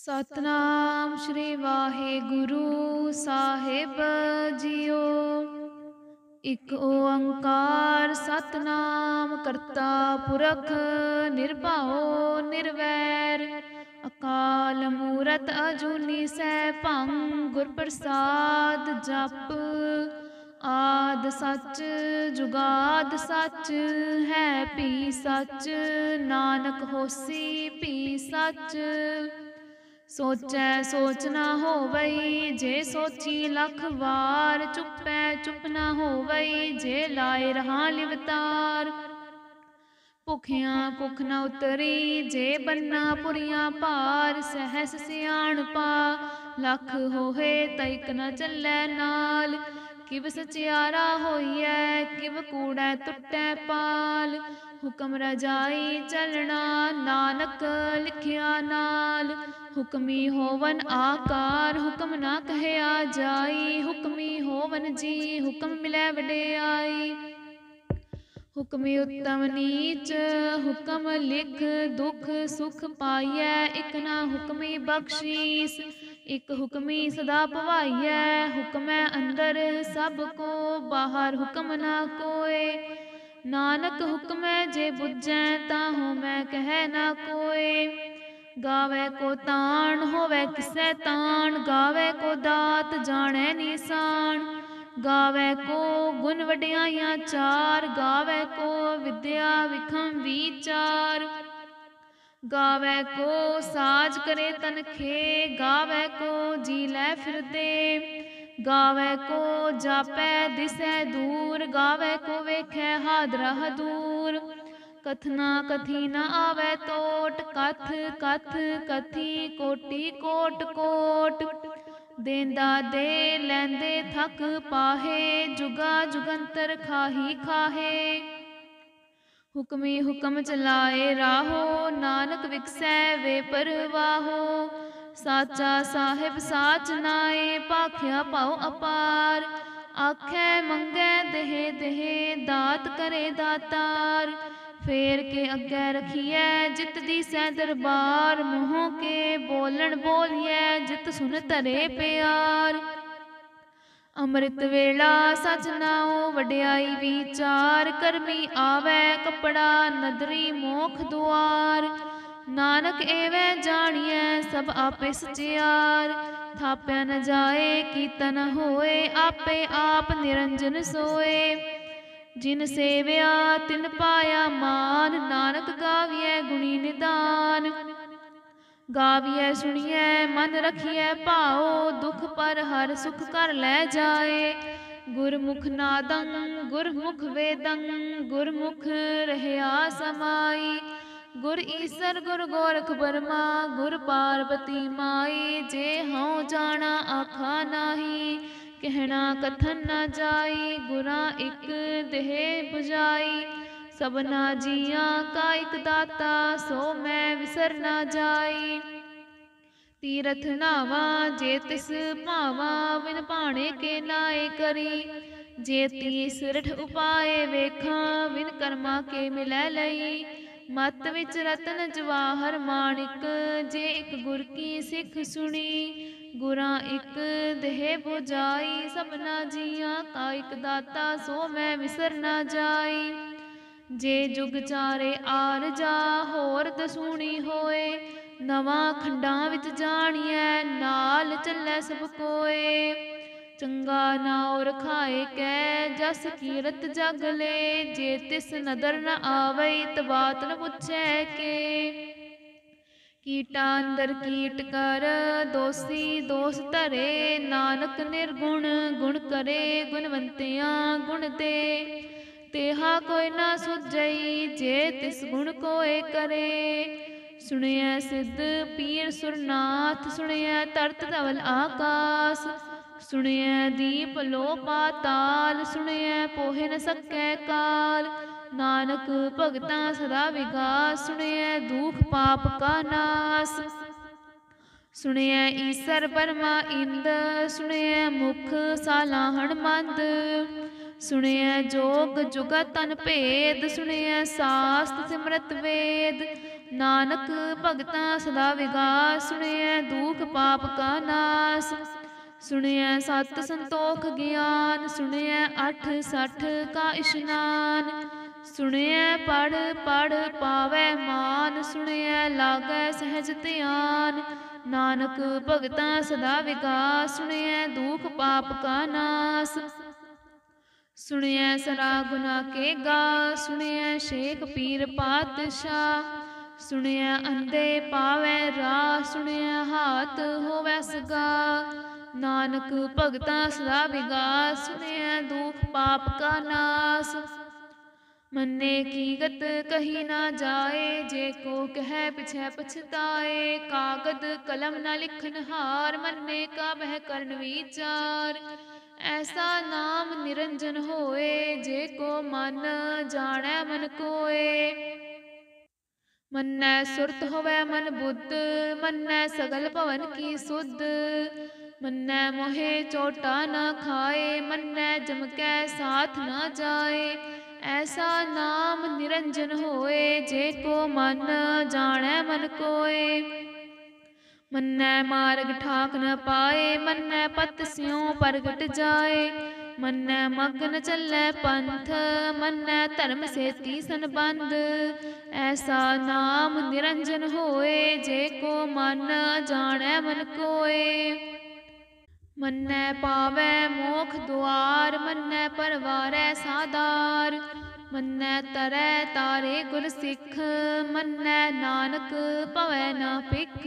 ਸਤਨਾਮ ਸ਼੍ਰੀ ਵਾਹਿਗੁਰੂ ਸਾਹਿਬ ਜੀਓ। ਇਕ ਓੰਕਾਰ ਸਤਨਾਮ ਕਰਤਾ ਪੁਰਖ ਨਿਰਭਉ ਨਿਰਵੈਰ। ਅਕਾਲ ਮੂਰਤ ਅਜੂਨੀ ਸੈਭੰ ਗੁਰ ਪ੍ਰਸਾਦ ਜਪ। ਆਦਿ ਸੱਚ ਜੁਗਾਦ ਸੱਚ ਹੈ ਭੀ ਸੱਚ। ਨਾਨਕ ਹੋਸੀ ਭੀ ਸੱਚ। ਸੋਚੈ ਸੋਚ ਨਾ ਹੋਵਈ ਜੇ ਸੋਚੀ ਲੱਖ ਵਾਰ। ਚੁੱਪੈ ਚੁੱਪ ਨਾ ਹੋਵਈ ਜੇ ਲਾਏ ਰਹਾ ਲਿਵਤਾਰ। ਭੁਖਿਆਂ ਭੁਖ ਨ ਉਤਰੀ ਜੇ ਬੰਨਾ ਪੁਰੀਆਂ ਭਾਰ। ਸਹਿਸ ਸਿਆਣਪਾ ਲੱਖ ਹੋਏ ਤਇਕ ਨ ਚੱਲੈ ਨਾਲ। ਕਿਵ ਸਚਿਆਰਾ ਹੋਈਐ ਕਿਵ ਕੂੜੈ ਟੁੱਟੈ ਪਾਲ। ਹੁਕਮ ਰਜਾਈ ਚੱਲਣਾ ਨਾਨਕ ਲਿਖਿਆ ਨਾਲ। ਹੁਕਮੀ ਹੋਵਨ ਆਕਾਰ ਹੁਕਮ ਨਾ ਕਹਿਆ ਜਾਈ। ਹੁਕਮੀ ਹੋਵਨ ਜੀ ਹੁਕਮ ਮਿਲੈ ਵਡਿਆਈ। ਹੁਕਮੀ ਉੱਤਮ ਨੀਚ ਹੁਕਮ ਲਿਖ ਦੁਖ ਸੁਖ ਪਾਈਐ। ਇਕ ਨਾ ਹੁਕਮੀ ਬਖਸ਼ੀਸ ਇਕ ਹੁਕਮੀ ਸਦਾ ਭਵਾਈਐ। ਹੁਕਮੈ ਅੰਦਰ ਸਭ ਕੋ ਬਾਹਰ ਹੁਕਮ ਨਾ ਕੋਇ। ਨਾਨਕ ਹੁਕਮੈ ਜੇ ਬੁੱਝੈ ਤਾਹੂ ਮੈਂ ਕਹਿ ਨਾ ਕੋਇ। ਗਾਵੈ ਕੋ ਤਾਣ ਹੋਵੈ ਕਿਸੈ ਤਾਣ। ਗਾਵੈ ਕੋ ਦਾਤ ਜਾਣੈ ਨੀਸਾਨ। ਗਾਵੈ ਕੋ ਗੁਣ ਵਡਿਆਈਆਂ ਚਾਰ। ਗਾਵੈ ਕੋ ਵਿਦਿਆ ਵਿਖਮ ਵੀਚਾਰ। ਗਾਵੈ ਕੋ ਸਾਜ ਕਰੇ ਤਨਖੇ। ਗਾਵੈ ਕੋ ਜੀ ਲੈ ਫਿਰਦੇ। ਗਾਵੈ ਕੋ ਜਾਪੈ ਦਿਸੈ ਦੂਰ। ਗਾਵੈ ਕੋ ਵੇਖੈ ਹਾਦਰਾ ਹਦੂਰ। ਕਥਨਾ ਕਥੀ ਨ ਆਵੈ ਤੋਟ। ਕਥ ਕਥ ਕਥੀ ਕੋਟੀ ਕੋਟ ਕੋਟ। ਦੇਂਦਾ ਦੇ ਲੈਂਦੇ ਥਕ ਪਾਹੇ। ਜੁਗਾ ਜੁਗੰਤਰ ਖਾਹੀ ਖਾਹੇ। ਹੁਕਮੀ ਹੁਕਮ ਚਲਾਏ ਰਾਹੋ। ਨਾਨਕ ਵਿਗਸੈ ਵੇ ਪਰਵਾਹੋ। ਸਾਚਾ ਸਾਹਿਬ ਸਾਚ ਨਾਏ ਭਾਖਿਆ ਭਉ ਅਪਾਰ। ਆਖੈ ਮੰਗੈ ਦੇਹ ਦੇਹ ਦਾਤ ਕਰੇ ਦਾਤਾਰ। ਫੇਰ ਕੇ ਅੱਗੇ ਰਖੀਐ ਜਿਤ ਦੀਸੈ ਦਰਬਾਰ। ਮੂੰਹ ਕੇ ਬੋਲਣ ਬੋਲੀਐ ਜਿਤ ਸੁਨ ਧਰੇ ਪਿਆਰ। ਅੰਮ੍ਰਿਤ ਵੇਲਾ ਸਚ ਨਾਉ ਵਡਿਆਈ ਵੀਚਾਰ। ਕਰਮੀ ਆਵੈ ਕੱਪੜਾ ਨਦਰੀ ਮੋਖ ਦੁਆਰ। ਨਾਨਕ ਏਵੈ ਜਾਣੀਐ ਸਭ ਆਪੇ ਸਚਿਆਰ। ਥਾਪਿਆ ਨ ਜਾਏ ਕੀਤਾ ਨ ਹੋਏ ਆਪੇ ਆਪ ਨਿਰੰਜਨ ਸੋਏ। ਜਿਨ ਸੇਵਿਆ ਤਿਨ ਪਾਇਆ ਮਾਨ। ਨਾਨਕ ਗਾਵੀਐ ਗੁਣੀ ਨਿਦਾਨ। ਗਾਵੀਐ ਸੁਣੀਐ ਮਨ ਰਖੀਐ ਭਾਉ। ਦੁਖ ਪਰ ਹਰਿ ਸੁਖ ਕਰ ਲੈ ਜਾਏ। ਗੁਰਮੁਖ ਨਾਦੰ ਗੁਰਮੁਖ ਵੇਦੰ ਗੁਰਮੁਖ ਰਹਿਆ ਸਮਾਈ। ਗੁਰ ਈਸਰ ਗੁਰ ਗੋਰਖ ਬਰਮਾ ਗੁਰ ਪਾਰਬਤੀ ਮਾਈ। ਜੇ ਹਉ ਜਾਣਾ ਆਖਾ ਨਾਹੀ ਕਹਿਣਾ ਕਥਨ ਨ ਜਾਈ। ਗੁਰਾਂ ਇਕ ਦੇਹ 부ਜਾਈ ਸਭਨਾ ਜੀਆਂ ਕਾ ਇਕ ਦਾਤਾ। ਸੋ ਮੈਂ ਵਿਸਰ ਨਾ ਜਾਈ। ਤੀਰਥ ਨਾਵਾਂ ਜੇ ਤਿਸ ਭਾਵਾਂ। ਵਿਨ ਭਾਣੇ ਕੇ ਨਾਏ ਕਰੀ। ਜੇ ਤੀਸ ਰਿਠ ਉਪਾਏ ਵੇਖਾਂ। ਵਿਨ ਕਰਮਾ ਕੇ ਮਿਲੈ ਲਈ। ਮਤ ਵਿੱਚ ਰਤਨ ਜਵਾਹਰ ਮਾਣਿਕ। ਜੇ ਇਕ ਗੁਰ ਕੀ ਸਿੱਖ ਸੁਣੀ। ਗੁਰਾਂ ਇਕ ਦੇਹ 부ਜਾਈ ਸਭਨਾ ਜੀਆਂ ਕਾ ਇਕ ਦਾਤਾ। ਸੋ ਮੈਂ ਵਿਸਰ ਨਾ ਜਾਈ। ਜੇ ਜੁਗ ਚਾਰੇ ਆਰ ਜਾ ਹੋਰ ਦਸੂਣੀ ਹੋਏ। ਨਵਾਂ ਖੰਡਾਂ ਵਿੱਚ ਜਾਣੀਐ ਨਾਲ ਚੱਲੈ ਸਭ ਕੋਏ। ਚੰਗਾ ਨਾਉ ਰਖਾਏ ਕੈ ਜਸ ਕੀਰਤ ਜਗ ਲੈ। ਜੇ ਤਿਸ ਨਦਰ ਨ ਆਵਈ ਤਬਾਤ ਨ ਪੁੱਛੈ ਕੇ। ਕੀਟਾ ਅੰਦਰ ਕੀਟ ਕਰ ਦੋਸੀ ਦੋਸ ਧਰੇ। ਨਾਨਕ ਨਿਰਗੁਣ ਗੁਣ ਕਰੇ ਗੁਣਵੰਤਿਆਂ ਗੁਣ ਦੇ। ਤੇਹਾ ਕੋਈ ਨਾ ਸੁਝਈ ਜੇ ਤਿਸ ਗੁਣ ਕੋਇ ਕਰੇ। ਸੁਣਿਐ ਸਿੱਧ ਪੀਰ ਸੁਰਨਾਥ ਸੁਣਿਐ ਤਰਤ ਧਵਲ ਆਕਾਸ। ਸੁਣਿਐ ਦੀਪ ਲੋ ਪਾਤਾਲ ਸੁਣਿਐ ਪੋਹਿ ਨ ਸਕੈ ਕਾਲ। ਨਾਨਕ ਭਗਤਾਂ ਸਦਾ ਵਿਗਾਸ ਸੁਣਿਐ ਦੂਖ ਪਾਪ ਕਾ ਨਾਸ। ਸੁਣਿਐ ਈਸਰ ਬਰਮਾ ਇੰਦ ਸੁਣਿਐ ਮੁਖ ਸਾਲਾਹਣ ਮੰਦ। ਸੁਣਿਐ ਜੋਗ ਜੁਗਤ ਤਨ ਭੇਦ ਸੁਣਿਐ ਸਾਸਤ ਸਿਮਰਤ ਵੇਦ। ਨਾਨਕ ਭਗਤਾਂ ਸਦਾ ਵਿਗਾਸ, ਸੁਣਿਐ ਦੁਖ ਪਾਪ ਕਾ ਨਾਸ। ਸੁਣਿਐ ਸਤ ਸੰਤੋਖ ਗਿਆਨ, ਸੁਣਿਐ ਅਠ ਸਠ ਕਾ ਇਸ਼ਨਾਨ। ਸੁਣਿਐ ਪੜ੍ਹ ਪੜ੍ਹ ਪਾਵੈ ਮਾਨ, ਸੁਣਿਐ ਲਾਗੈ ਸਹਿਜ ਧਿਆਨ। ਨਾਨਕ ਭਗਤਾਂ ਸਦਾ ਵਿਗਾਸ, ਸੁਣਿਐ ਦੁਖ ਪਾਪ ਕਾ ਨਾਸ। ਸੁਣਿਐ ਸਰਾ ਗੁਨਾ ਕੇ ਗਾ, ਸੁਣਿਐ ਸ਼ੇਖ ਪੀਰ ਪਾਤਸ਼ਾਹ। ਸੁਣਿਐ ਅੰਧੇ ਪਾਵੈ ਰਾਹ, ਸੁਣਿਐ ਹਾਥ ਹੋਵੈ ਸਗਾ। ਨਾਨਕ ਭਗਤਾਂ ਸਦਾ ਵਿਗਾਸ, ਸੁਣਿਐ ਦੁਖ ਪਾਪ ਕਾ ਨਾਸ। ਮੰਨੇ ਕੀ ਗਤ ਕਹੀ ਨਾ ਜਾਏ, ਜੇ ਕੋ ਕਹਿ ਪਿਛੈ ਪਛਤਾਏ। ਕਾਗਦ ਕਲਮ ਨਾ ਲਿਖਨ ਹਾਰ, ਮੰਨੇ ਕਾ ਬਹਿ ਕਰਨ ਵਿਚਾਰ। ਐਸਾ ਨਾਮ ਨਿਰੰਜਨ ਹੋਏ, ਜੇ ਕੋ ਮਨ ਜਾਣੈ ਮਨ ਕੋਏ। ਮੰਨੈ ਸੁਰਤ ਹੋਵੈ ਮਨ ਬੁੱਧ, ਮੰਨੈ ਸਗਲ ਭਵਨ ਕੀ ਸੁਧ। ਮੰਨੈ ਮੋਹਿ ਚੋਟਾ ਨਾ ਖਾਏ, ਮੰਨੈ ਜਮ ਕੈ ਸਾਥ ਨਾ ਜਾਏ। ਐਸਾ ਨਾਮ ਨਿਰੰਜਨ ਹੋਏ, ਜੇ ਕੋ ਮਨ ਜਾਣੈ ਮਨ ਕੋਏ। ਮੰਨੈ ਮਾਰਗ ਠਾਕ ਨ ਪਾਏ, ਮੰਨੈ ਪਤ ਸਿਉ ਪ੍ਰਗਟ ਜਾਏ। ਮੰਨੈ ਮਗਨ ਚੱਲੈ ਪੰਥ, ਮੰਨੈ ਧਰਮ ਸੇਤੀ ਸੰਬੰਧ। ਐਸਾ ਨਾਮ ਨਿਰੰਜਨ ਹੋਏ, ਜੇ ਕੋ ਮਨ ਜਾਣੈ ਮਨ ਕੋਏ। ਮੰਨੈ ਪਾਵੈ ਮੋਖ ਦੁਆਰ, ਮੰਨੈ ਪਰਵਾਰੈ ਸਾਧਾਰ। ਮੰਨੈ ਤਰੈ ਤਾਰੇ ਗੁਰ ਸਿੱਖ, ਮੰਨੈ ਨਾਨਕ ਭਵੈ ਨਾ ਭਿਖ।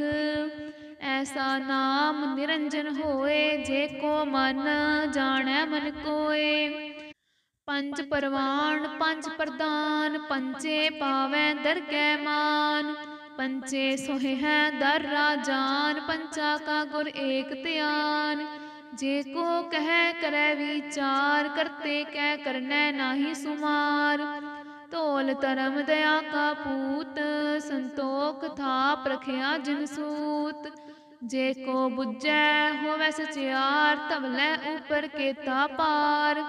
ਐਸਾ ਨਾਮ ਨਿਰੰਜਨ ਹੋਏ, ਜੇ ਕੋ ਮਨ ਜਾਣੈ ਮਨ ਕੋਏ। ਪੰਜ ਪਰਵਾਣ ਪੰਜ ਪ੍ਰਧਾਨ, ਪੰਚੇ ਪਾਵੈ ਦਰਗਹਿ ਮਾਨ। ਪੰਚੇ ਸੋਹਿਐ ਦਰ ਰਾਜਾਨ, ਪੰਚਾ ਕਾ ਗੁਰ ਏਕ ਧਿਆਨ। ਜੇ ਕੋ ਕਹਿ ਕਰੈ ਵਿਚਾਰ, ਕਰਤੇ ਕੈ ਕਰਨੈ ਨਾਹੀ ਸੁਮਾਰ। ਧੌਲ ਧਰਮ ਦਇਆ ਕਾ ਪੂਤ, ਸੰਤੋਖ ਥਾਪ ਰਖਿਆ ਜਿਨ ਸੂਤ। ਜੇ ਕੋ ਬੁੱਝੈ ਹੋਵੈ ਸਚਿਆਰ, ਧਵਲੈ ਉਪਰ ਕੇਤਾ ਪਾਰ।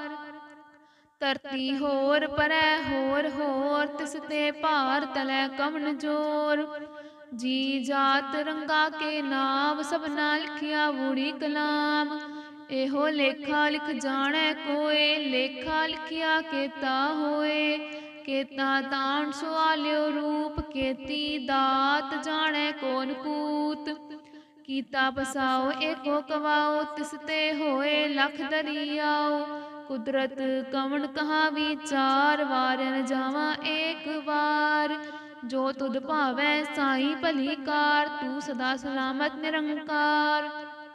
ਧਰਤੀ ਹੋਰ ਪਰੈ ਹੋਰ ਹੋਰ, ਤਿਸ ਤੇ ਭਾਰ ਤਲੈ ਕਵਣ ਜੋਰ। ਜੀ ਜਾਤ ਰੰਗਾ ਕੇ ਨਾਮ, ਸਭਨਾ ਲਿਖਿਆ ਬੂੜੀ ਕਲਾਮ। ਇਹੋ ਲੇਖਾ ਲਿਖ ਜਾਣੈ ਕੋਇ, ਲੇਖਾ ਲਿਖਿਆ ਕੇਤਾ ਹੋਏ। ਕੇਤਾ ਤਾਣ ਸੁਆਲਿਓ ਰੂਪ, ਕੇਤੀ ਦਾਤ ਜਾਣੈ ਕੋਨ ਕੂਤ। ਕੀਤਾ ਪਸਾਉ ਏਕੋ ਕਵਾਉ, ਤਿਸ ਤੇ ਹੋਏ ਲਖ ਦਰਿਆਉ। ਕੁਦਰਤ ਕਵਣ ਕਹਾ ਵਿਚਾਰ, ਵਾਰਿਆ ਜਾਵਾਂ ਏਕ ਵਾਰ। ਜੋ ਤੁਧ ਭਾਵੈ ਸਾਈ ਭਲੀ ਕਾਰ, ਤੂੰ ਸਦਾ ਸਲਾਮਤ ਨਿਰੰਕਾਰ।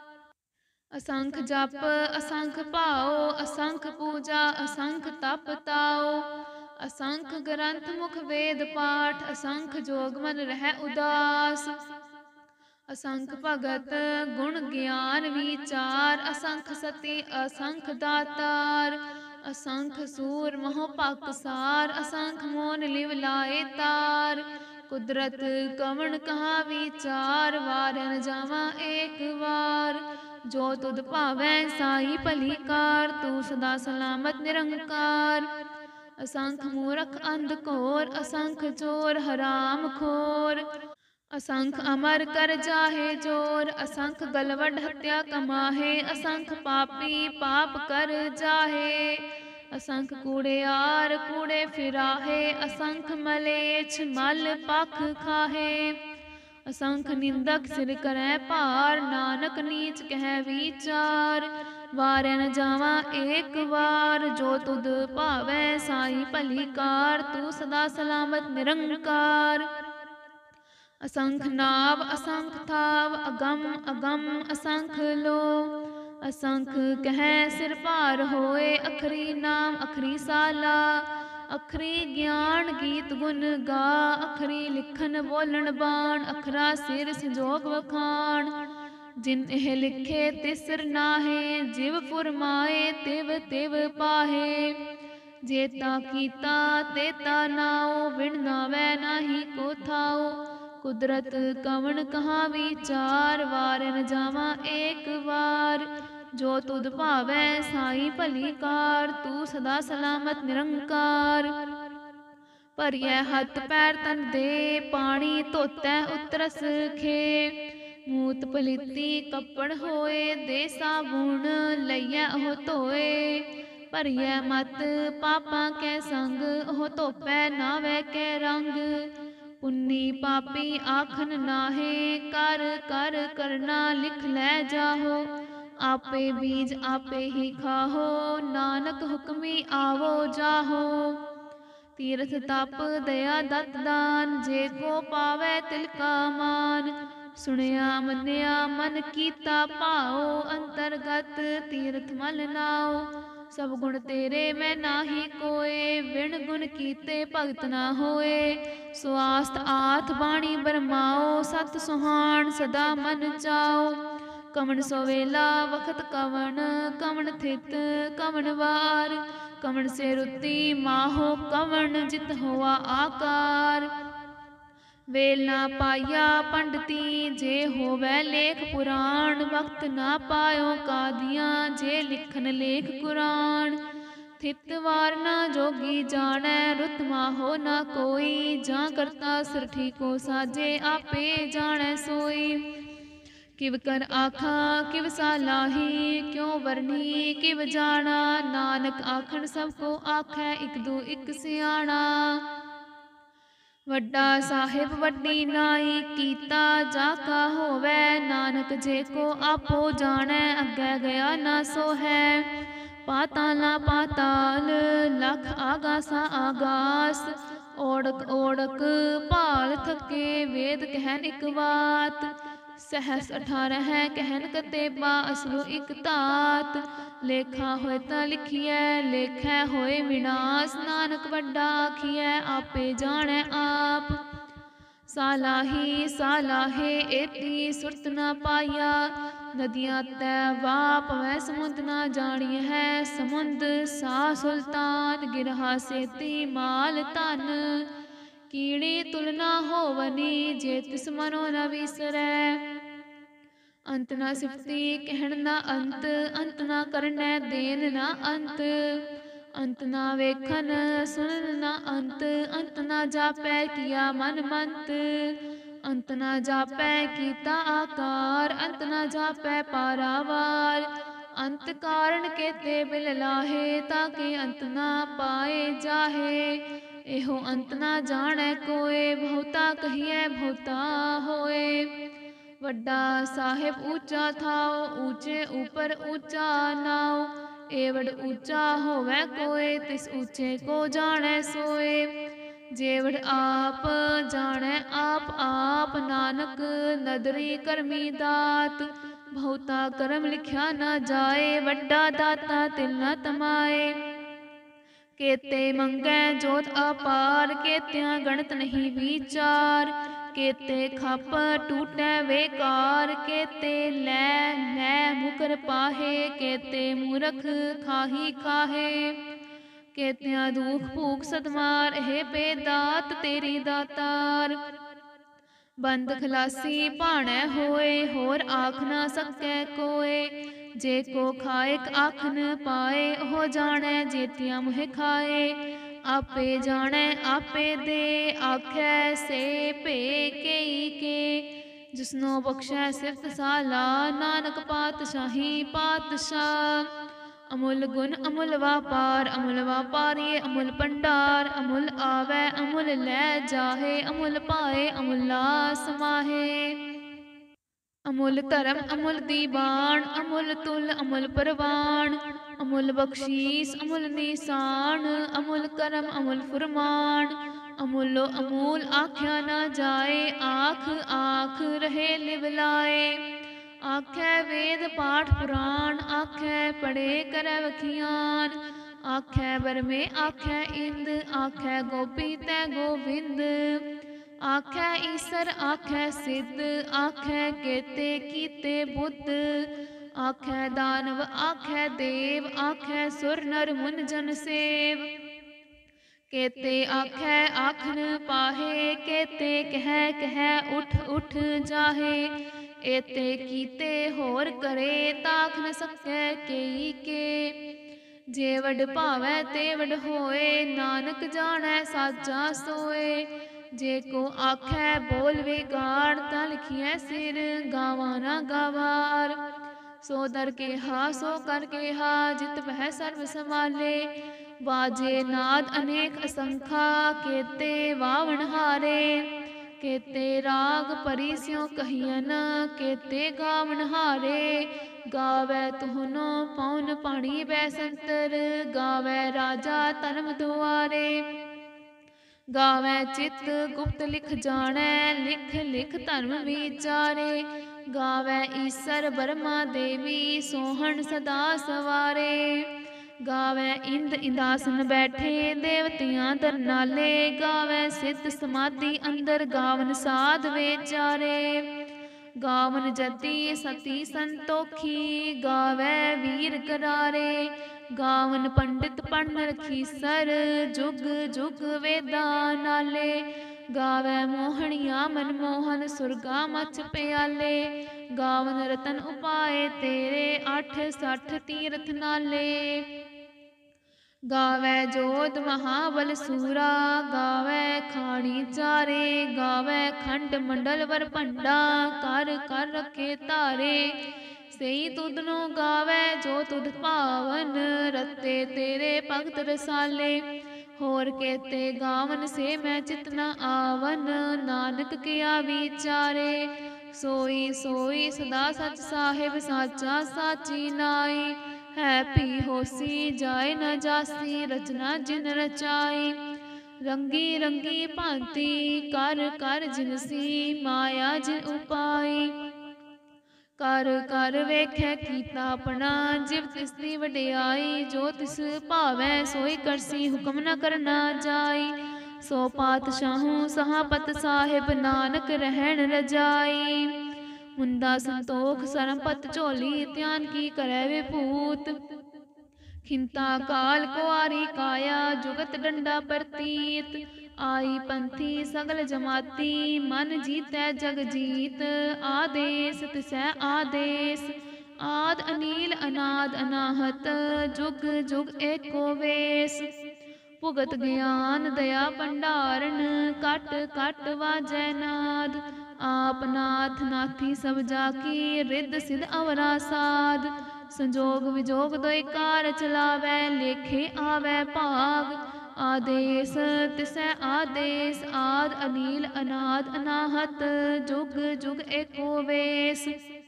ਅਸੰਖ ਜਪ ਅਸੰਖ ਭਾਉ, ਅਸੰਖ ਪੂਜਾ ਅਸੰਖ ਤਪ ਤਾਉ। ਅਸੰਖ ਗ੍ਰੰਥ ਮੁਖ ਵੇਦ ਪਾਠ, ਅਸੰਖ ਜੋਗ ਮਨ ਰਹਿ ਉਦਾਸ। ਅਸੰਖ ਭਗਤ ਗੁਣ ਗਿਆਨ ਵਿਚਾਰ, ਅਸੰਖ ਸਤੀ ਅਸੰਖ ਦਾਤਾਰ। ਅਸੰਖ ਸੂਰ ਮੋਹ ਪਾਕਸਾਰ, ਅਸੰਖ ਮੋਨ ਲਿਵ ਲਾਏ ਤਾਰ। ਕੁਦਰਤ ਕਵਣ ਕਹਾ ਵਿਚਾਰ, ਵਾਰਿਆ ਨ ਜਾਵਾਂ ਏਕ ਵਾਰ। ਜੋ ਤੁਧ ਭਾਵੈ ਸਾਈ ਭਲੀ ਕਾਰ, ਤੂੰ ਸਦਾ ਸਲਾਮਤ ਨਿਰੰਕਾਰ। ਅਸੰਖ ਮੂਰਖ ਅੰਧ ਘੋਰ, ਅਸੰਖ ਚੋਰ ਹਰਾਮ ਖੋਰ। ਅਸੰਖ ਅਮਰ ਕਰ ਜਾਹੇ ਜੋਰ, ਅਸੰਖ ਗਲਵਢ ਹੱਤਿਆ ਕਮਾਹੇ। ਅਸੰਖ ਪਾਪੀ ਪਾਪ ਕਰ ਜਾਹੇ, ਅਸੰਖ ਕੂੜਿਆਰ ਕੂੜੇ ਫਿਰਾਹੇ। ਅਸੰਖ ਮਲੇਛ ਮਲ ਪਖ ਖਾਹੇ। ਅਸੰਖ ਨਿੰਦਕ ਸਿਰ ਕਰੈ ਭਾਰ, ਨਾਨਕ ਨੀਚ ਕਹਿ ਵਿਚਾਰ। ਵਾਰਿਆ ਨ ਜਾਵਾਂ ਏਕ ਵਾਰ, ਜੋ ਤੁਧ ਭਾਵੈ ਸਾਈ ਭਲੀ ਕਾਰ। ਤੂੰ ਸਦਾ ਸਲਾਮਤ ਨਿਰੰਕਾਰ। ਅਸੰਖ ਨਾਵ ਅਸੰਖ ਥਾਵ, ਅਗਮ ਅਗਮ ਅਸੰਖ ਲੋ। ਅਸੰਖ ਕਹਿ ਸਿਰ ਭਾਰ ਹੋਏ, ਅਖਰੀ ਨਾਮ ਅਖਰੀ ਸਾਲਾ। ਅਖਰੀ ਗਿਆਨ ਗੀਤ ਗੁਣ ਗਾ, ਅਖਰੀ ਲਿਖਨ ਬੋਲਣ ਬਾਣ। ਅਖਰਾ ਸਿਰ ਸੰਜੋਗ ਵਖਾਣ, ਜਿਨ ਇਹ ਲਿਖੇ ਤਿਸਰ ਨਾਹੇ। ਜਿਵ ਫੁਰਮਾਏ ਤਿਵ ਤਿਵ ਪਾਹੇ। ਜੇਤਾ ਕੀਤਾ ਤੇਤਾ ਨਾਉ, ਵਿਣ ਨਾਵੈ ਨਾਹੀ ਕੋ ਥਾਉ। ਕੁਦਰਤ ਕਵਣ ਕਹਾ ਵਿਚਾਰ, ਵਾਰਿਆ ਨ ਜਾਵਾਂ ਏਕ ਵਾਰ। ਜੋ ਤੁਧ ਭਾਵੈ ਸਾਈ ਭਲੀ ਕਾਰ, ਤੂੰ ਸਦਾ ਸਲਾਮਤ ਨਿਰੰਕਾਰ। ਭਰੀਐ ਹੱਥ ਪੈਰ ਤਨ ਦੇ, ਪਾਣੀ ਧੋਤੈ ਉਤਰਸ ਖੇ। ਮੂਤ ਪਲੀਤੀ ਕੱਪੜ ਹੋਏ, ਦੇ ਸਾਬੁਣ ਲਈਐ ਉਹ ਧੋਏ। ਭਰੀਐ ਮਤ ਪਾਪਾਂ ਕੈ ਸੰਗ, ਉਹ ਧੋਪੈ ਨਾਵੈ ਕੈ ਰੰਗ। ਪੁੰਨੀ ਪਾਪੀ ਆਖਨ ਨਾਹੇ, ਕਰ ਕਰ ਕਰਨਾ ਲਿਖ ਲੈ ਜਾਹੋ। ਆਪੇ ਬੀਜ ਆਪੇ ਹੀ ਖਾਹੋ, ਨਾਨਕ ਹੁਕਮੀ ਆਵੋ ਜਾਹੋ। ਤੀਰਥ ਤਪ ਦਇਆ ਦਤ ਦਾਨ, ਜੇ ਕੋ ਪਾਵੈ ਤਿਲ ਕਾ ਮਾਨ। ਸੁਣਿਆ ਮੰਨਿਆ ਮਨ ਕੀਤਾ ਭਾਉ, ਅੰਤਰਗਤ ਤੀਰਥ ਮਲ ਨਾਉ। ਸਭ ਗੁਣ ਤੇਰੇ ਮੈਂ ਨਾਹੀ ਕੋਏ, ਵਿਣ ਗੁਣ ਕੀਤੇ ਭਗਤ ਨਾ ਹੋਏ। ਸੁਆਸਤ ਆਥ ਬਾਣੀ ਬਰਮਾਓ, ਸਤ ਸੁਹਾਣ ਸਦਾ ਮਨ ਚਾਓ। ਕਵਣ ਸੋ ਵੇਲਾ ਵਖਤ ਕਵਣ, ਕਵਣ ਥਿਤ ਕਵਣ ਵਾਰ। ਕਵਣ ਸੇ ਰੁੱਤੀ ਮਾਹੋ ਕਵਣ, ਜਿਤ ਹੋਆ ਆਕਾਰ। ਵੇਲ ਨਾ ਪਾਇਆ ਪੰਡਤੀ, ਜੇ ਹੋਵੈ ਲੇਖ ਪੁਰਾਣ। ਵਕਤ ਨਾ ਪਾਇਓ ਕਾਦੀਆਂ, ਜੇ ਲਿਖਨ ਲੇਖ ਕੁਰਾਨ। ਥਿਤ ਵਾਰ ਨਾ ਜੋਗੀ ਜਾਣੈ, ਰੁਤ ਮਾਹੋ ਨਾ ਕੋਈ। ਜਾਂ ਕਰਤਾ ਸਿਰ ਠੀਕੋ ਸਾਜੇ, ਆਪੇ ਜਾਣੈ ਸੋਈ। ਕਿਵ ਕਰ ਆਖਾਂ ਕਿਵ ਸਾਲਾਹੀ, ਕਿਉ ਵਰਨੀ ਕਿਵ ਜਾਣਾ। ਨਾਨਕ ਆਖਣ ਸਭ ਕੋ ਆਖੈ, ਇਕ ਦੂ ਇਕ ਸਿਆਣਾ। ਵੱਡਾ ਸਾਹਿਬ ਵੱਡੀ ਨਾਈ, ਕੀਤਾ ਜਾ ਕਾ ਹੋਵੈ। ਨਾਨਕ ਜੇ ਕੋ ਆਪੋ ਜਾਣੈ, ਅੱਗੇ ਗਿਆ ਨਾ ਸੋ ਹੈ। ਪਾਤਾਲਾ ਪਾਤਾਲ, ਲਖ ਆਗਾਸਾ ਆਗਾਸ। ਓੜਕ ਓੜਕ ਭਾਲ ਥਕੇ, ਵੇਦ ਕਹਿਨ ਇਕ ਬਾਤ। ਸਹਸ 18 ਕਹਿਨ ਕਤੇਬਾ, ਅਸਲੁ ਇਕ ਧਾਤ। ਲੇਖਾ ਹੋਏ ਤਾਂ ਲਿਖੀਐ, ਲੇਖੈ ਹੋਏ ਵਿਨਾਸ਼। ਨਾਨਕ ਵੱਡਾ ਆਖੀਐ, ਆਪੇ ਜਾਣੈ ਆਪ। ਸਾਲਾਹੀ ਸਾਲਾਹੇ ਏਤੀ, ਸੁਰਤ ਨਾ ਪਾਇਆ। ਨਦੀਆਂ ਤੈ ਵਾ ਪਵੈ, ਸਮੁੰਦ ਨਾ ਜਾਣੀਐ ਹੈ। ਸਮੁੰਦ ਸਾ ਸੁਲਤਾਨ, ਗਿਰਹਾ ਸੇਤੀ ਮਾਲ ਧਨ। ਕੀੜੀ ਤੁਲ ਨਾ ਹੋਵਨੀ, ਜੇ ਤਿਸ ਮਨੋ ਨ ਵਿਸਰੈ। ਅੰਤ ਨਾ ਸਿਫਤੀ ਕਹਿਣ ਨਾ ਅੰਤ, ਅੰਤ ਨਾ ਕਰਨੈ ਦੇਨ ਨਾ ਅੰਤ। ਅੰਤ ਨਾ ਵੇਖਨ ਸੁਨਨ ਨਾ ਅੰਤ, ਅੰਤ ਨਾ ਜਾਪੈ ਕੀਆ ਮਨ ਮੰਤ। ਅੰਤ ਨਾ ਜਾਪੈ ਕੀਤਾ ਆਕਾਰ, ਅੰਤ ਨਾ ਜਾਪੈ ਪਾਰਾਵਾਰ। ਅੰਤ ਕਾਰਨ ਕੇਤੇ ਬਿਲ ਲਾਹੇ, ਤਾਂ ਕਿ ਅੰਤ ਨਾ ਪਾਏ ਜਾਹੇ। ਇਹੋ ਅੰਤ ਨਾ ਜਾਣੈ ਕੋਏ, ਬਹੁਤਾ ਕਹੀਐ ਬਹੁਤਾ ਹੋਏ। ਵੱਡਾ ਸਾਹਿਬ ਊਚਾ ਥਾਉ, ਊਚੇ ਉਪਰ ਊਚਾ ਨਾਉ। ਏਵੜ ਊਚਾ ਹੋਵੈ ਕੋਏ, ਤਿਸ ਊਚੇ ਕੋ ਜਾਣੈ ਸੋਏ। ਜੇਵੜ ਆਪ ਜਾਣੈ ਆਪ ਆਪ, ਨਾਨਕ ਨਦਰੀ ਕਰਮੀ ਦਾਤ। ਬਹੁਤਾ ਕਰਮ ਲਿਖਿਆ ਨਾ ਜਾਏ, ਵੱਡਾ ਦਾਤਾ ਤਿਲ ਨਾ ਤਮਾਏ। ਕੇਤੇ ਮੰਗੈ ਜੋਤ ਅਪਾਰ, ਕੇਤਿਆਂ ਗਣਤ ਨਹੀਂ ਵਿਚਾਰ। ਕੇਤੇ ਖਪ ਟੂਟੈ ਵੇਕਾਰ, ਕੇਤੇ ਲੈ ਲੈ ਮੁਕਰ ਪਾਹੇ। ਕੇਤੇ ਮੂਰਖ ਖਾਹੀ ਖਾਹੇ, ਕੇਤਿਆਂ ਦੁਖ ਭੂਖ ਸਦਮਾਰ। ਇਹ ਬੇਦਾਤ ਤੇਰੀ ਦਾਤਾਰ। ਬੰਦ ਖਲਾਸੀ ਭਾਣੈ ਹੋਏ, ਹੋਰ ਆਖ ਨਾ ਸਕੈ ਕੋਏ। ਜੇ ਕੋ ਖਾਇਕ ਆਖਨ ਪਾਏ, ਉਹ ਜਾਣੈ ਜੇਤੀਆਂ ਮੁਹਿ ਖਾਏ। ਆਪੇ ਜਾਣੈ ਆਪੇ ਦੇ, ਆਖੈ ਸੇ ਭੇ ਕੇਈ ਕੇ। ਜਿਸਨੋ ਬਖਸ਼ੈ ਸਿਫਤ ਸਾਲਾ, ਨਾਨਕ ਪਾਤਸ਼ਾਹੀ ਪਾਤਸ਼ਾਹ। ਅਮੁੱਲ ਗੁਣ ਅਮੁੱਲ ਵਾਪਾਰ, ਅਮੁੱਲ ਵਾਪਾਰੀਏ ਅਮੁੱਲ ਭੰਡਾਰ। ਅਮੁੱਲ ਆਵੈ ਅਮੁੱਲ ਲੈ ਜਾਹੇ, ਅਮੁੱਲ ਪਾਏ ਅਮੁੱਲਾ ਸਮਾਹੇ। ਅਮੁੱਲ ਧਰਮ ਅਮੁੱਲ ਦੀਵਾਨ, ਅਮੁੱਲ ਤੁਲ ਅਮੁੱਲ ਪ੍ਰਵਾਨ। ਅਮੁੱਲ ਬਖਸ਼ੀਸ ਅਮੁੱਲ ਨਿਸ਼ਾਨ, ਅਮੁੱਲ ਕਰਮ ਅਮੁੱਲ ਫੁਰਮਾਨ। ਅਮੁੱਲੋ ਅਮੂਲ ਆਖਿਆ ਨਾ ਜਾਏ, ਆਖ ਆਖ ਰਹੇ ਲਿਵ ਲਾਏ। ਆਖੈ ਵੇਦ ਪਾਠ ਪੁਰਾਣ, ਆਖੈ ਪੜ੍ਹੇ ਕਰੈ ਵਖਿਆਨ। ਆਖੈ ਬਰਮੇ ਆਖੈ ਇੰਦ, ਆਖੈ ਗੋਪੀ ਤੈ ਗੋਬਿੰਦ। ਆਖੈ ਈਸਰ ਆਖੈ ਸਿੱਧ, ਆਖੈ ਕੇਤੇ ਕੀਤੇ ਬੁੱਧ। ਆਖੈ ਦਾਨਵ ਆਖੈ ਦੇਵ, ਆਖੈ ਸੁਰ ਨਰ ਮੁਨ ਜਨ ਸੇਵ। ਕੇਤੇ ਆਖੈ ਆਖਨ ਪਾਹੇ, ਕੇਤੇ ਕਹਿ ਕਹਿ ਉਠ ਉਠ ਜਾਹੇ। ਏਤੇ ਕੀਤੇ ਹੋਰ ਕਰੇ, ਤਾਖ ਨ ਸਕੈ ਕੇਈ ਕੇ। ਜੇ ਵਡ ਭਾਵੈ ਤੇ ਵਡ ਹੋਏ, ਨਾਨਕ ਜਾਣੈ ਸਾਚਾ ਸੋਏ। ਜੇ ਕੋ ਆਖੈ ਬੋਲ ਵਿਗਾੜ, ਤਾਂ ਲਿਖੀਐ ਸਿਰ ਗਾਵਾਂ ਨਾ ਗਵਾਰ। ਸੋ ਦਰ ਕੇਹਾ ਸੋ ਕਰ ਕੇਹਾ, ਜਿਤ ਬਹਿ ਸਰਬ ਸਮਾਲੇ। ਬਾਜੇ ਨਾਦ ਅਨੇਕ ਅਸੰਖਾ, ਕੇਤੇ ਵਾਵਣ ਹਾਰੇ। ਕੇਤੇ ਰਾਗ ਪਰੀ ਸਿਉ ਕਹੀਐਨ, ਕੇਤੇ ਗਾਵਣ ਹਾਰੇ। ਗਾਵੈ ਤੁਹਨੋ ਪਉਨ ਪਾਣੀ ਬੈਸੰਤਰ, ਗਾਵੈ ਰਾਜਾ ਧਰਮ ਦੁਆਰੇ। ਗਾਵੈ ਚਿਤ ਗੁਪਤ ਲਿਖ ਜਾਣੈ, ਲਿਖ ਲਿਖ ਧਰਮ ਵਿਚਾਰੇ। ਗਾਵੈ ਈਸਰ ਬਰਮਾ ਦੇਵੀ, ਸੋਹਣ ਸਦਾ ਸਵਾਰੇ। ਗਾਵੈ ਇੰਦ ਇੰਦਾਸਨ ਬੈਠੇ, ਦੇਵਤਿਆਂ ਦਰਨਾਲੇ। ਗਾਵੈ ਸਿੱਧ ਸਮਾਧੀ ਅੰਦਰ, ਗਾਵਨ ਸਾਧ ਵਿਚਾਰੇ। ਗਾਵਨ ਜਤੀ ਸਤੀ ਸੰਤੋਖੀ, ਗਾਵੈ ਵੀਰ ਕਰਾਰੇ। ਗਾਵਨ ਪੰਡਿਤ ਪੜ੍ਹਨ ਰਖੀਸਰ, ਜੁਗ ਜੁਗ ਵੇਦਾਂ ਨਾਲੇ। ਗਾਵੈ ਮੋਹਣੀਆ ਮਨਮੋਹਨ, ਸੁਰਗਾ ਮਛ ਪਿਆਲੇ। ਗਾਵਨ ਰਤਨ ਉਪਾਏ ਤੇਰੇ, 68 ਤੀਰਥ ਨਾਲੇ। ਗਾਵੈ ਜੋਧ ਮਹਾਬਲ ਸੂਰਾ, ਗਾਵੈ ਖਾਣੀ ਚਾਰੇ। ਗਾਵੈ ਖੰਡ ਮੰਡਲ ਵਰ ਭੰਡਾ, ਕਰ ਕਰ ਰਖੇ ਧਾਰੇ। ਸਈ ਤੁਧ ਨੂੰ ਗਾਵੈ ਜੋ ਤੁਧ ਭਾਵਨ, ਰਤੇ ਤੇਰੇ ਭਗਤ ਰਸਾਲੇ। ਹੋਰ ਕੇਤੇ ਗਾਵਨ ਸੇ ਮੈਂ ਚਿਤ ਨ ਆਵਨ, ਨਾਨਕ ਕਿਆ ਵਿਚਾਰੇ। ਸੋਈ ਸੋਈ ਸਦਾ ਸਚ ਸਾਹਿਬ, ਸਾਚਾ ਸਾਚੀ ਨਾਈ। ਹੈ ਭੀ ਹੋਸੀ ਜਾਏ ਨ ਜਾਸੀ, ਰਚਨਾ ਜਿਨ ਰਚਾਈ। ਰੰਗੀ ਰੰਗੀ ਭਾਂਤੀ ਕਰ ਕਰ ਜਿਨਸੀ, ਮਾਇਆ ਜਿਨ ਉਪਾਈ। ਕਰ ਕਰ ਵੇਖੈ ਕੀਤਾ ਆਪਣਾ, ਜਿਵ ਤਿਸ ਦੀ ਵਡਿਆਈ। ਜੋ ਤਿਸ ਭਾਵੈ ਸੋਈ ਕਰਸੀ, ਹੁਕਮ ਨ ਕਰਨਾ ਜਾਈ। ਸੋ ਪਾਤਸ਼ਾਹੂ ਸਹਾਪਤ ਸਾਹਿਬ, ਨਾਨਕ ਰਹਿਣ ਰਜਾਈ। ਮੁੰਦਾ ਸੰਤੋਖ ਸਰਮਪਤ ਝੋਲੀ, ਧਿਆਨ ਕੀ ਕਰੈ ਵਿਭੂਤ। ਖਿੰਤਾ ਕਾਲ ਕੁਆਰੀ ਕਾਇਆ, ਜੁਗਤ ਡੰਡਾ ਪ੍ਰਤੀਤ। ਆਈ ਪੰਥੀ ਸਗਲ ਜਮਾਤੀ, ਮਨ ਜੀਤੈ ਜਗ ਜੀਤ। ਆਦੇਸ ਤਿਸੈ ਆਦੇਸ, ਆਦ ਅਨੀਲ ਅਨਾਦ ਅਨਾਹਤ। ਜੁਗ ਜੁਗ ਏਕੋ ਵੇਸ। ਭੁਗਤ ਗਿਆਨ ਦਇਆ ਭੰਡਾਰਨ, ਕਟ ਕਟ ਵਾਜੈ ਨਾਦ। ਆਪ ਨਾਥ ਨਾਥੀ ਸਭ ਜਾ ਕੀ, ਰਿੱਧ ਸਿਧ ਅਵਰਾ ਸਾਧ। ਸੰਜੋਗ ਵਿਜੋਗ ਦੋਇ ਕਾਰ ਚਲਾਵੈ, ਲੇਖੇ ਆਵੈ ਭਾਗ। ਆਦੇਸ ਤਿਸੈ ਆਦੇਸ, ਆਦ ਅਨੀਲ ਅਨਾਦ ਅਨਾਹਤ। ਜੁਗ ਜੁਗ ਏਕੋ ਵੇਸ।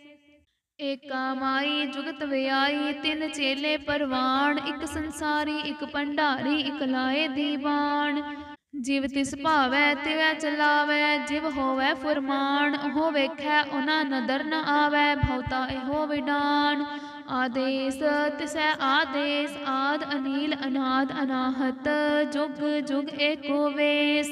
ਏਕਾ ਮਾਈ ਜੁਗਤ ਵਿਆਈ, ਤਿੰਨ ਚੇਲੇ ਪਰਵਾਣ। ਇੱਕ ਸੰਸਾਰੀ ਇੱਕ ਭੰਡਾਰੀ, ਇੱਕ ਲਾਏ ਦੀਵਾਨ। ਜਿਵ ਤਿਸ ਭਾਵੈ ਤਿਵੈ ਚਲਾਵੈ, ਜਿਵ ਹੋਵੈ ਫੁਰਮਾਨ। ਉਹ ਵੇਖੈ ਉਹਨਾਂ ਨਦਰ ਨ ਆਵੈ, ਭਉਤਾ ਇਹੋ ਵਿਡਾਨ। ਆਦੇਸ ਤਿਸੈ ਆਦੇਸ, ਆਦ ਅਨੀਲ ਅਨਾਦ ਅਨਾਹਤ। ਜੁਗ ਜੁਗ ਏਕੋ ਵੇਸ।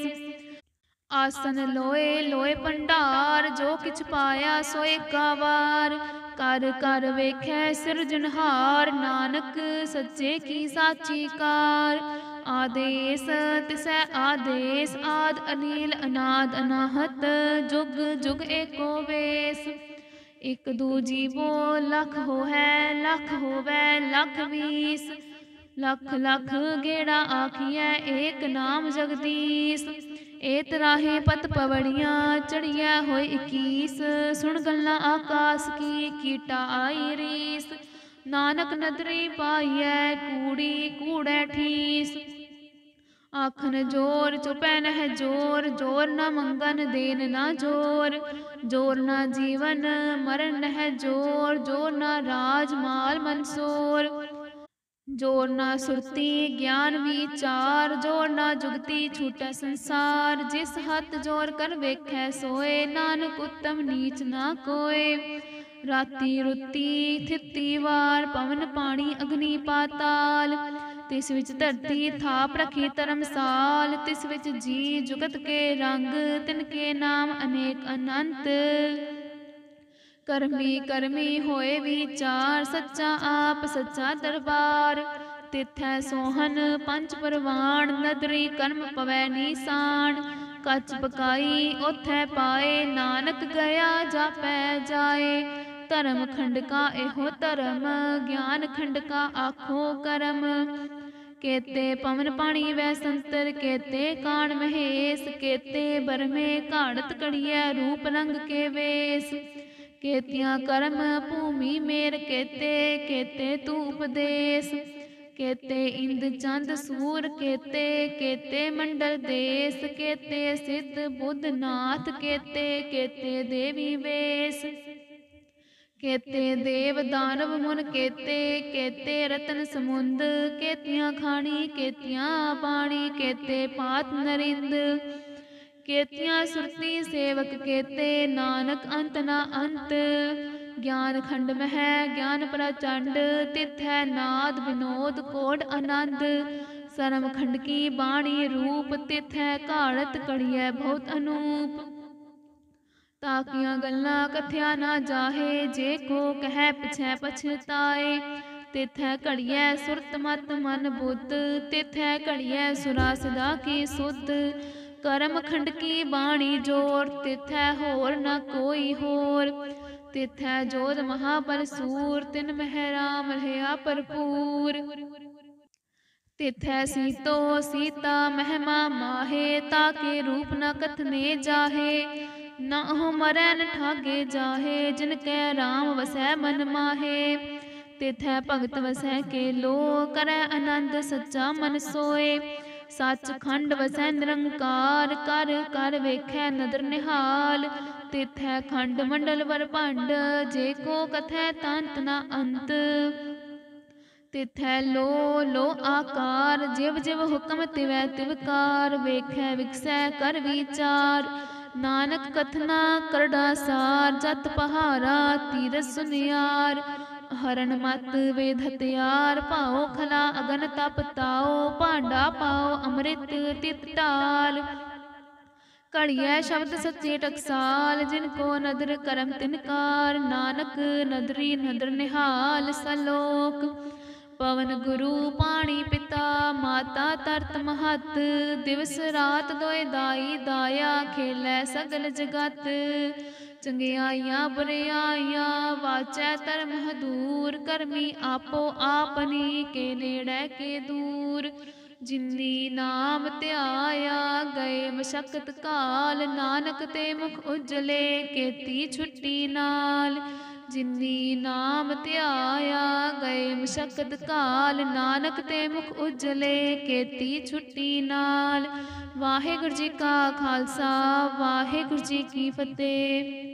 ਆਸਨ ਲੋਏ ਲੋਏ ਭੰਡਾਰ, ਜੋ ਕਿਛ ਪਾਇਆ ਸੋ ਏਕਾ ਵਾਰ। ਕਰ ਕਰ ਵੇਖੈ ਸਿਰਜਣਹਾਰ, ਨਾਨਕ ਸੱਚੇ ਕੀ ਸਾਚੀ ਕਾਰ। ਆਦੇਸ ਤਿਸੈ ਆਦੇਸ, ਆਦ ਅਨੀਲ ਅਨਾਦ ਅਨਾਹਤ। ਜੁਗ ਜੁਗ ਏਕੋ ਵੇਸ। ਇਕ ਦੂ ਜੀਵੋ ਲੱਖ ਹੋਹੈ, ਲੱਖ ਹੋਵੈ ਲੱਖ ਵੀਸ। ਲੱਖ ਲੱਖ ਗੇੜਾ ਆਖੀਐ, ਏਕ ਨਾਮ ਜਗਦੀਸ਼। ਏ ਤਰਾਹੇ ਪਤ ਪਵੜੀਆਂ, ਚੜੀਐ ਹੋਏ 21। ਸੁਣ ਗੱਲਾਂ ਆਕਾਸ ਕੀ, ਕੀਟਾ ਆਈ ਰੀਸ। ਨਾਨਕ ਨਦਰੀ ਪਾਈਐ, ਕੂੜੀ ਕੂੜੈ ਠੀਸ। ਆਖਨ ਜੋਰ ਚੁਪੈ ਨਹਿ ਜੋਰ, ਜੋਰ ਨ ਮੰਗਨ ਦੇਨ ਨਾ ਜੋਰ। ਜੋਰ ਨਾ ਜੀਵਨ ਮਰਨ ਨਹਿ ਜੋਰ, ਜੋਰ ਨਾ ਰਾਜ ਮਾਲ ਮਨਸੋਰ। ਜੋਰ ਨਾ ਸੁਰਤੀ ਗਿਆਨ ਵਿਚਾਰ, ਜੋਰ ਨਾ ਜੁਗਤੀ ਛੂਟੈ ਸੰਸਾਰ। ਜਿਸ ਹੱਥ ਜੋਰ ਕਰ ਵੇਖੈ ਸੋਏ, ਨਾਨਕ ਉਤਮ ਨੀਚ ਨਾ ਕੋਏ। ਰਾਤੀ ਰੁੱਤੀ ਥਿਤੀ ਵਾਰ, ਪਵਨ ਪਾਣੀ ਅਗਨੀ ਪਾਤਾਲ। ਤਿਸ ਵਿੱਚ ਧਰਤੀ ਥਾਪ ਰਖੀ ਧਰਮਸਾਲ। ਤਿਸ ਵਿੱਚ ਜੀ ਜੁਗਤ ਕੇ ਰੰਗ, ਤਿਨ ਕੇ ਨਾਮ ਅਨੇਕ ਅਨੰਤ। ਕਰਮੀ ਕਰਮੀ ਹੋਏ ਵਿਚਾਰ, ਸੱਚਾ ਆਪ ਸੱਚਾ ਦਰਬਾਰ। ਤਿਥੈ ਸੋਹਨ ਪੰਚ ਪਰਵਾਣ, ਨਦਰੀ ਕਰਮ ਪਵੈ ਨੀਸਾਨ। ਕੱਚ ਪਕਾਈ ਓਥੈ ਪਾਏ, ਨਾਨਕ ਗਿਆ ਜਾਪੈ ਜਾਏ। ਧਰਮ ਖੰਡ ਕਾ ਇਹੋ ਧਰਮ, ਗਿਆਨ ਖੰਡ ਕਾ ਆਖੋ ਕਰਮ। ਕੇਤੇ ਪਵਨ ਪਾਣੀ ਵੈ ਸੰਤਰ, ਕੇਤੇ ਕਾਣ ਮਹੇਸ਼, ਕੇਤੇ ਬਰਮੇ ਘਾੜਤ ਕੜੀਐ, ਰੂਪ ਰੰਗ ਕੇ ਵੇਸ। ਕੇਤਿਆਂ ਕਰਮ ਭੂਮੀ ਮੇਰ ਕੇਤੇ, ਕੇਤੇ ਤੂ ਉਪਦੇਸ। ਕੇਤੇ ਇੰਦ ਚੰਦ ਸੂਰ ਕੇਤੇ, ਕੇਤੇ ਮੰਡਲ ਦੇਸ। ਕੇਤੇ ਸਿੱਧ ਬੁੱਧ ਨਾਥ ਕੇਤੇ, ਕੇਤੇ ਦੇਵੀ ਵੇਸ। ਕੇਤੇ ਦੇਵ ਦਾਨਵ ਮੁਨ ਕੇਤੇ, ਕੇਤੇ ਰਤਨ ਸਮੁੰਦ। ਕੇਤੀਆਂ ਖਾਣੀ ਕੇਤੀਆਂ ਬਾਣੀ, ਕੇਤੇ ਪਾਤ ਨਰਿੰਦ। ਕੇਤੀਆਂ ਸੁਰਤੀ ਸੇਵਕ ਕੇਤੇ, ਨਾਨਕ ਅੰਤ ਨਾ ਅੰਤ। ਗਿਆਨ ਖੰਡ ਮਹਿ ਗਿਆਨ ਪ੍ਰਚੰਡ, ਤਿਥੈ ਨਾਦ ਵਿਨੋਦ ਕੋਟ ਆਨੰਦ। ਸਰਮ ਖੰਡ ਕੀ ਬਾਣੀ ਰੂਪ, ਤਿਥੈ ਘਾੜਤ ਕੜੀਐ ਬਹੁਤ ਅਨੂਪ। ਤਾਕੀਆਂ ਗੱਲਾਂ ਕਥਿਆ ਨਾ ਜਾਹੇ, ਜੇ ਕੋ ਕਹਿ ਪਿਛੈ ਪਛਤਾਏ। ਤਿਥੈ ਘੜੀਐ ਸੁਰਤ ਮਤ ਮਨ ਬੁੱਧ, ਤਿਥੈ ਘੜੀਐ ਸੁਰਾ ਸਦਾ ਕੀ ਸੁਧ। ਕਰਮ ਖੰਡ ਕੀ ਬਾਣੀ ਜੋਰ, ਤਿਥੈ ਹੋਰ ਨ ਕੋਈ ਹੋਰ। ਤਿਥੈ ਜੋਧ ਮਹਾਬਲ ਸੂਰ, ਤਿਨ ਮਹਿ ਰਾਮ ਰਹਾ ਭਰਪੂਰ। ਤਿਥੈ ਸੀਤੋ ਸੀਤਾ ਮਹਿਮਾ ਮਾਹੇ, ਤਾਕੇ ਰੂਪ ਨ ਕਥਨੇ ਜਾਹੇ। ਨਾਹੁ ਮਰੈ ਨ ਠਾਗੇ ਜਾਹੇ, ਜਿਨ ਕੈ ਰਾਮ ਵਸੈ ਮਨ ਮਾਹੇ। ਤਿਥੈ ਭਗਤ ਵਸੈ ਕੇ ਲੋ, ਕਰੈ ਆਨੰਦ ਸੱਚਾ ਮਨ ਸੋਏ। ਸੱਚ ਖੰਡ ਵਸੈ ਨਿਰੰਕਾਰ, ਕਰ ਕਰ ਵੇਖੈ ਨਦਰ ਨਿਹਾਲ। ਤਿਥੈ ਖੰਡ ਮੰਡਲ ਵਰਭੰਡ, ਜੇ ਕੋ ਕਥੈ ਤੰਤ ਨ ਅੰਤ। ਤਿਥੈ ਲੋ ਆਕਾਰ, ਜਿਵ ਜਿਵ ਹੁਕਮ ਤਿਵੈ ਤਿਵਕਾਰ। ਵੇਖੈ ਵਿਗਸੈ ਕਰ ਵਿਚਾਰ, ਨਾਨਕ ਕਥਨਾ ਕਰੜਾ ਸਾਰ। ਜਤ ਪਹਾਰਾ ਤੀਰਥ ਸੁਨਿਆਰ, ਹਰਨ ਮਤ ਵੇਦ ਹਥਿਆਰ। ਭਾਉ ਖਲਾ ਅਗਨ ਤਪ ਤਾਉ, ਭਾਂਡਾ ਪਾਉ ਅੰਮ੍ਰਿਤ ਤਿਤ ਢਾਲ। ਘੜੀਐ ਸ਼ਬਦ ਸੱਚੇ ਟਕਸਾਲ, ਜਿਨ ਕੋ ਨਦਰ ਕਰਮ ਤਿਨਕਾਰ। ਨਾਨਕ ਨਦਰੀ ਨਦਰ ਨਿਹਾਲ ਸਲੋਕ। ਪਵਨ ਗੁਰੂ ਪਾਣੀ ਪਿਤਾ, ਮਾਤਾ ਤਰਤ ਮਹਤ। ਦਿਵਸ ਰਾਤ ਦੋਇ ਦਾਈ ਦਾਇਆ, ਖੇਲੈ ਸਗਲ ਜਗਤ। ਚੰਗਿਆਈਆਂ ਬੁਰਿਆਈਆਂ ਵਾਚੈ ਧਰਮ ਹਦੂਰ। ਕਰਮੀ ਆਪੋ ਆਪਨੀ, ਕੇ ਨੇੜੈ ਕੇ ਦੂਰ। ਜਿਨੀ ਨਾਮ ਧਿਆਇਆ, ਗਏ ਮਸ਼ਕਤ ਕਾਲ। ਨਾਨਕ ਤੇ ਮੁਖ ਉਜਲੇ, ਕੇਤੀ ਛੁੱਟੀ ਨਾਲ। ਜਿਨੀ ਨਾਮ ਧਿਆਇਆ, ਗਏ ਮਸ਼ਕਤ ਕਾਲ। ਨਾਨਕ ਤੇ ਮੁਖ ਉਜਲੇ, ਕੇਤੀ ਛੁੱਟੀ ਨਾਲ। ਵਾਹਿਗੁਰੂ ਜੀ ਕਾ ਖਾਲਸਾ, ਵਾਹਿਗੁਰੂ ਜੀ ਕੀ ਫਤਿਹ।